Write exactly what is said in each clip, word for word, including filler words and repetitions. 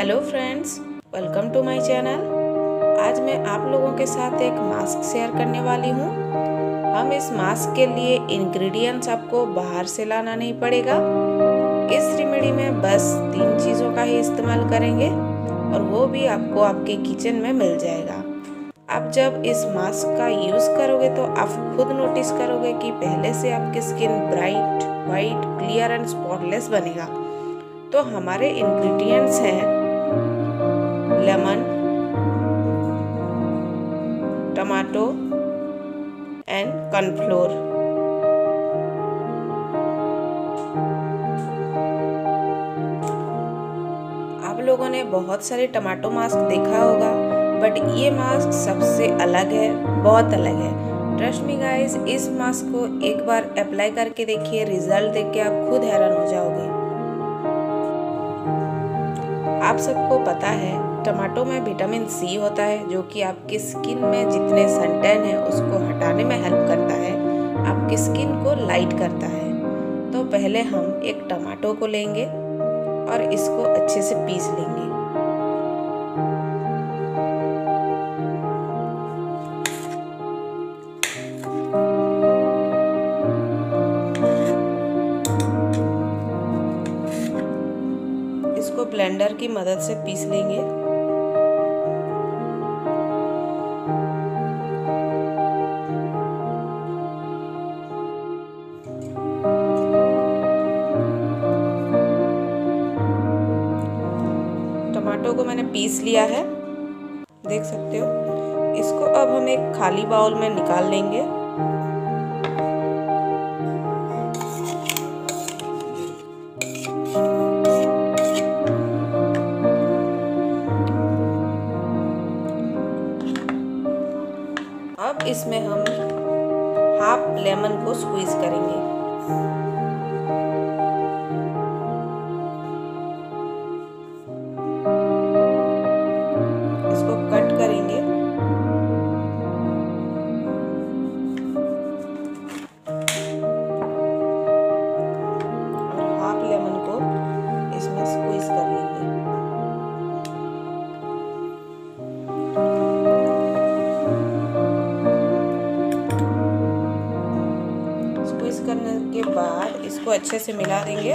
Hello friends, welcome to my channel. आज मैं आप लोगों के साथ एक मास्क शेयर करने वाली हूँ। हम इस मास्क के लिए इंग्रेडिएंट्स आपको बाहर से लाना नहीं पड़ेगा। इस रेमेडी में बस तीन चीज़ों का ही इस्तेमाल करेंगे और वो भी आपको आपके किचन में मिल जाएगा। आप जब इस मास्क का यूज़ करोगे तो आप खुद नोटिस करोगे कि पहले से आपकी skin bright, white, clear and spotless बनेगा। तो हमारे इंग्रेडिएंट्स हैं लेमन, टमाटो एंड कॉर्नफ्लोर। आप लोगों ने बहुत सारे टमाटो मास्क देखा होगा, बट ये मास्क सबसे अलग है, बहुत अलग है। ट्रस्ट मी गाइस, इस मास्क को एक बार अप्लाई करके देखिए, रिजल्ट देख के आप खुद हैरान हो जाओगे। आप सबको पता है टमाटो में विटामिन सी होता है, जो कि आपकी स्किन में जितने सनटैन है उसको हटाने में हेल्प करता है, आपकी स्किन को लाइट करता है। तो पहले हम एक टमाटो को लेंगे और इसको अच्छे से पीस लेंगे। इसको ब्लेंडर की मदद से पीस लेंगे। टमाटो को मैंने पीस लिया है, देख सकते हो। इसको अब हम एक खाली बाउल में निकाल लेंगे। अब इसमें हम हाफ लेमन को स्क्वीज करेंगे। इसको कट करेंगे। और हाफ लेमन को इसमें स्क्वीज कर लेंगे। करने के बाद इसको अच्छे से मिला देंगे।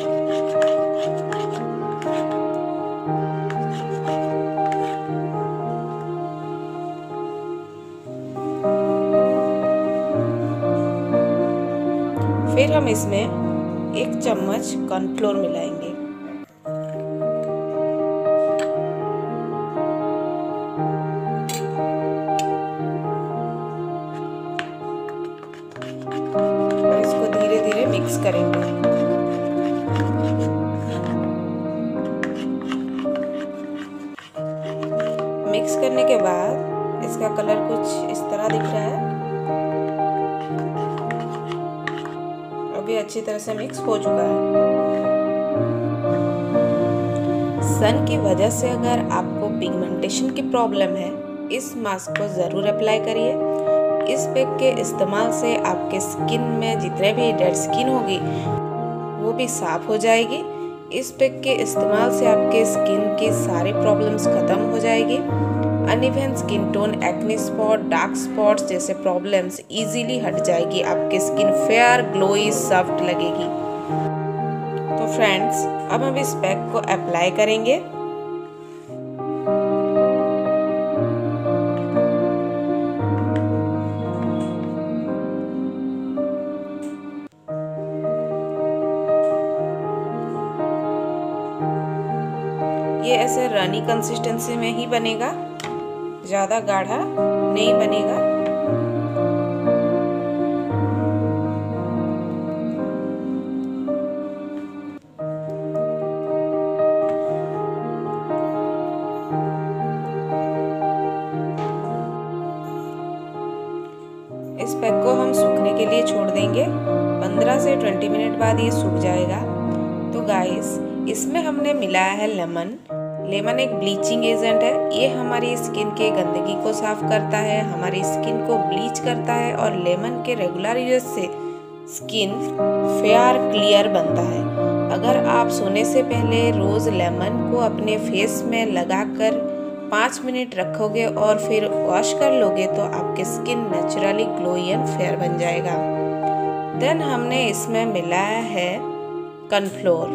फिर हम इसमें एक चम्मच कॉर्नफ्लोर मिलाएंगे। मिक्स करेंगे। मिक्स करने के बाद इसका कलर कुछ इस तरह दिख रहा है। अभी अच्छी तरह से मिक्स हो चुका है। सन की वजह से अगर आपको पिगमेंटेशन की प्रॉब्लम है, इस मास्क को जरूर अप्लाई करिए। इस पैक के इस्तेमाल से आपके स्किन में जितने भी डेड स्किन होगी वो भी साफ हो जाएगी। इस पैक के इस्तेमाल से आपके स्किन की सारी प्रॉब्लम्स खत्म हो जाएगी। Uneven skin tone, acne spot, dark spots जैसे प्रॉब्लम्स इजीली हट जाएगी। आपकी स्किन फेयर, ग्लोई, सॉफ्ट लगेगी। तो फ्रेंड्स, अब हम इस पैक को अप्लाई करेंगे। ये ऐसे रनी कंसिस्टेंसी में ही बनेगा, ज़्यादा गाढ़ा नहीं बनेगा। इस पैक को हम सूखने के लिए छोड़ देंगे। पंद्रह से बीस मिनट बाद ये सूख जाएगा। तो गाइस, इसमें हमने मिलाया है लेमन। लेमन एक ब्लीचिंग एजेंट है। ये हमारी स्किन के गंदगी को साफ करता है, हमारी स्किन को ब्लीच करता है और लेमन के रेगुलर यूज से स्किन फेयर, क्लियर बनता है। अगर आप सोने से पहले रोज़ लेमन को अपने फेस में लगाकर पाँच मिनट रखोगे और फिर वॉश कर लोगे तो आपकी skin naturally glowy and fair बन जाएगा। देन हमने इसमें मिलाया है कॉर्नफ्लोर।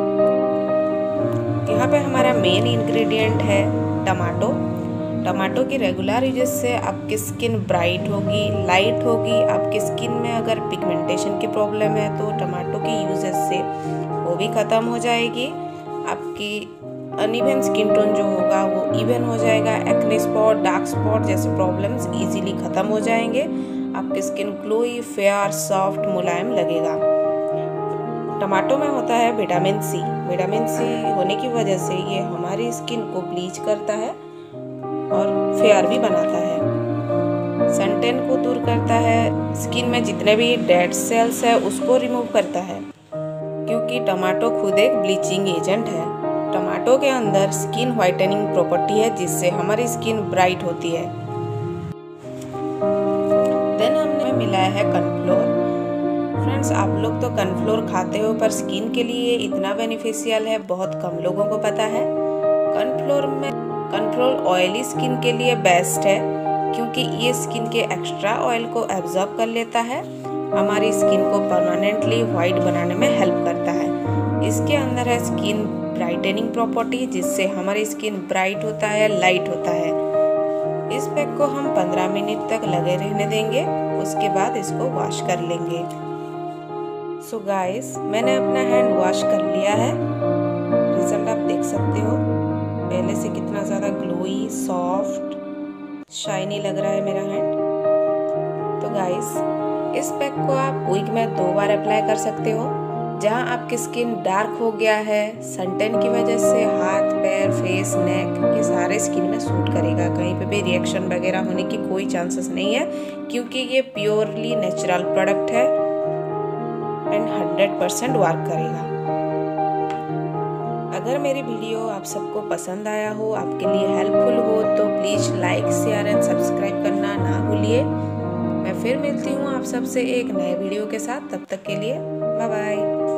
यहाँ पे हमारा मेन इंग्रेडिएंट है टमाटो। टमाटो की रेगुलर यूज से आपकी स्किन ब्राइट होगी, लाइट होगी। आपकी स्किन में अगर पिगमेंटेशन की प्रॉब्लम है तो टमाटो की यूजेस से वो भी ख़त्म हो जाएगी। आपकी अनइवन स्किन टोन जो होगा वो इवन हो जाएगा। एक्ने स्पॉट, डार्क स्पॉट जैसे प्रॉब्लम्स इजीली ख़त्म हो जाएंगे। आपकी स्किन ग्लोई, फेयर, सॉफ्ट, मुलायम लगेगा। टमाटो में होता है विटामिन सी। विटामिन सी होने की वजह से ये हमारी स्किन को ब्लीच करता है और फेयर भी बनाता है। सनटैन को दूर करता है। स्किन में जितने भी डेड सेल्स है उसको रिमूव करता है, क्योंकि टमाटो खुद एक ब्लीचिंग एजेंट है। टमाटो के अंदर स्किन वाइटनिंग प्रॉपर्टी है जिससे हमारी स्किन ब्राइट होती है। देन हमने मिलाया है कॉर्नफ्लोर। फ्रेंड्स, आप लोग तो कॉर्नफ्लोर खाते हो पर स्किन के लिए इतना बेनिफिशियल है बहुत कम लोगों को पता है। कॉर्नफ्लोर में कॉर्नफ्लोर ऑयली स्किन के लिए बेस्ट है, क्योंकि ये स्किन के एक्स्ट्रा ऑयल को एब्जॉर्ब कर लेता है, हमारी स्किन को परमानेंटली वाइट बनाने में हेल्प करता है। इसके अंदर है स्किन ब्राइटनिंग प्रॉपर्टी, जिससे हमारी स्किन ब्राइट होता है, लाइट होता है। इस पैक को हम पंद्रह मिनट तक लगे रहने देंगे, उसके बाद इसको वॉश कर लेंगे। सो गाइस, मैंने अपना हैंड वॉश कर लिया है। रिजल्ट आप देख सकते हो, पहले से कितना ज़्यादा ग्लोई, सॉफ्ट, शाइनी लग रहा है मेरा हैंड। तो गाइस, इस पैक को आप वीक में दो बार अप्लाई कर सकते हो। जहां आपकी स्किन डार्क हो गया है सनटैन की वजह से, हाथ, पैर, फेस, नेक ये सारे स्किन में सूट करेगा। कहीं पे भी रिएक्शन वगैरह होने की कोई चांसेस नहीं है, क्योंकि ये प्योरली नेचुरल प्रोडक्ट है एंड हंड्रेड परसेंट वर्क करेगा। अगर मेरी वीडियो आप सबको पसंद आया हो, आपके लिए हेल्पफुल हो, तो please like, share and subscribe करना ना भूलिए। मैं फिर मिलती हूँ आप सबसे एक नए वीडियो के साथ। तब तक के लिए बाय बाय।